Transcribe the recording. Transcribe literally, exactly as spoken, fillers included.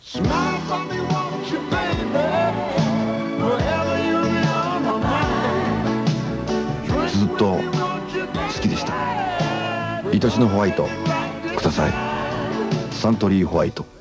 ずっと好きでした。愛しのホワイトください。サントリーホワイト。